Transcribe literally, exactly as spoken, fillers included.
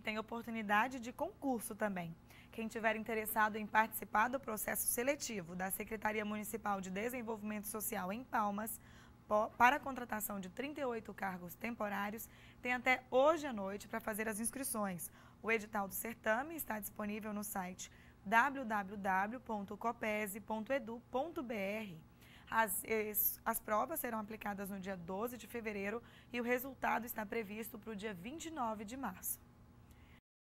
tem oportunidade de concurso também. Quem tiver interessado em participar do processo seletivo da Secretaria Municipal de Desenvolvimento Social em Palmas, para a contratação de trinta e oito cargos temporários, tem até hoje à noite para fazer as inscrições. O edital do certame está disponível no site w w w ponto copese ponto edu ponto br. As, as provas serão aplicadas no dia doze de fevereiro e o resultado está previsto para o dia vinte e nove de março.